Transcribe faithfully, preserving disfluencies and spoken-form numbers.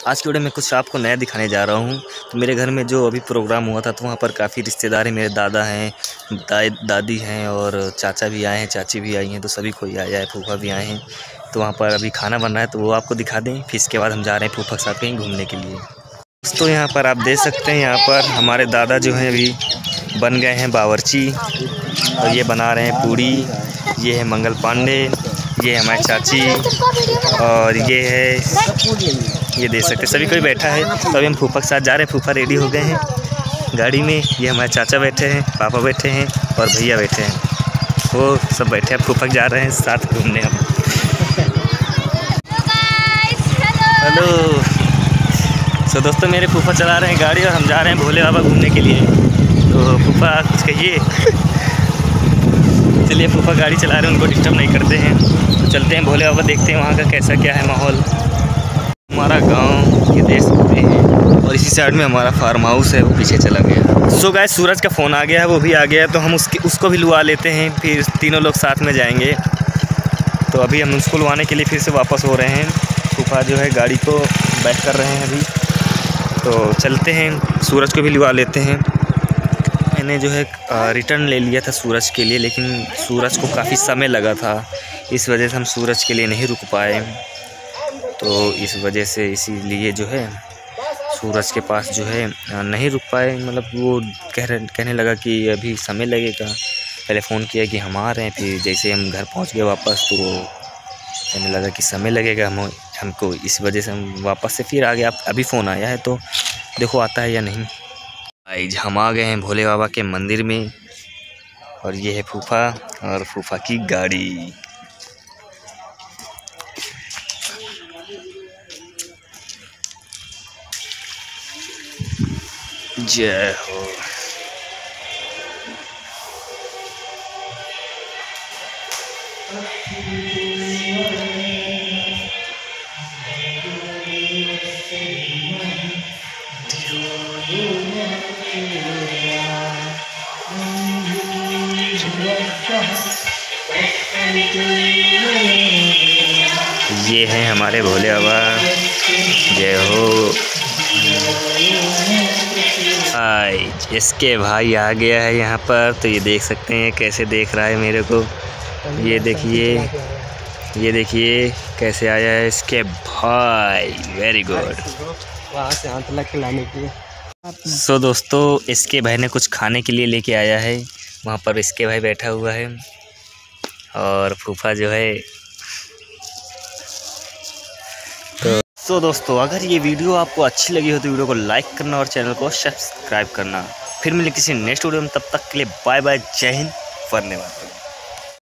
आज की वीडियो में कुछ आपको नया दिखाने जा रहा हूँ। तो मेरे घर में जो अभी प्रोग्राम हुआ था तो वहाँ पर काफ़ी रिश्तेदार हैं, मेरे दादा हैं, दा, दादी हैं और चाचा भी आए हैं, चाची भी आई हैं, तो सभी कोई आया है, फूफा भी आए हैं। तो वहाँ पर अभी खाना बन रहा है तो वो आपको दिखा दें, फिर इसके बाद हम जा रहे हैं फूफा के साथ कहीं घूमने के लिए। दोस्तों यहाँ पर आप देख सकते हैं, यहाँ पर हमारे दादा जो हैं अभी बन गए हैं बावर्ची और ये बना रहे हैं पूड़ी। ये है मंगल पांडे, ये है हमारी चाची और ये है, ये देख सकते हैं सभी कोई बैठा है। तो अभी हम फूफा के साथ जा रहे हैं, फूफा रेडी हो गए हैं गाड़ी में। ये हमारे चाचा बैठे हैं, पापा बैठे हैं और भैया बैठे हैं, वो सब बैठे हैं। फूफा जा रहे हैं साथ घूमने हम। हेलो। सो दोस्तों मेरे फूफा चला रहे हैं गाड़ी और हम जा रहे हैं भोले बाबा घूमने के लिए। तो फूफा कुछ कहिए। चलिए फूफा गाड़ी चला रहे हैं, उनको डिस्टर्ब नहीं करते हैं। तो चलते हैं भोले बाबा, देखते हैं वहाँ का कैसा क्या है माहौल। हमारा गांव ये देख सकते हैं और इसी साइड में हमारा फार्म हाउस है, वो पीछे चला गया। सो गाइस सूरज का फ़ोन आ गया है, वो भी आ गया है, तो हम उसके उसको भी लुआ लेते हैं, फिर तीनों लोग साथ में जाएंगे। तो अभी हम उसको लुआने के लिए फिर से वापस हो रहे हैं। फूफा जो है गाड़ी को बैक कर रहे हैं अभी, तो चलते हैं सूरज को भी लुआ लेते हैं। मैंने जो है रिटर्न ले लिया था सूरज के लिए, लेकिन सूरज को काफ़ी समय लगा था, इस वजह से हम सूरज के लिए नहीं रुक पाए। तो इस वजह से इसीलिए जो है सूरज के पास जो है नहीं रुक पाए। मतलब वो कह रहे कहने लगा कि अभी समय लगेगा। पहले फ़ोन किया कि हम आ रहे हैं, फिर जैसे हम घर पहुंच गए वापस तो वो कहने लगा कि समय लगेगा हम हमको इस वजह से हम वापस से फिर आ गए। अब अभी फ़ोन आया है तो देखो आता है या नहीं। आज हम आ गए हैं भोले बाबा के मंदिर में और ये है फूफा और फूफा की गाड़ी। जय हो। ये हैं हमारे भोले बाबा, जय हो। आज इसके भाई आ गया है यहाँ पर, तो ये देख सकते हैं कैसे देख रहा है मेरे को। ये देखिए, ये देखिए कैसे आया है इसके भाई। Very good. वहाँ से हाथ लग के लाने के लिए। सो दोस्तों इसके भाई ने कुछ खाने के लिए लेके आया है, वहाँ पर इसके भाई बैठा हुआ है और फूफा जो है। तो सो दोस्तों अगर ये वीडियो आपको अच्छी लगी हो तो वीडियो को लाइक करना और चैनल को सब्सक्राइब करना। फिर मिले किसी नेक्स्ट वीडियो में, तब तक के लिए बाय बाय, जय हिंद, वंदे मातरम।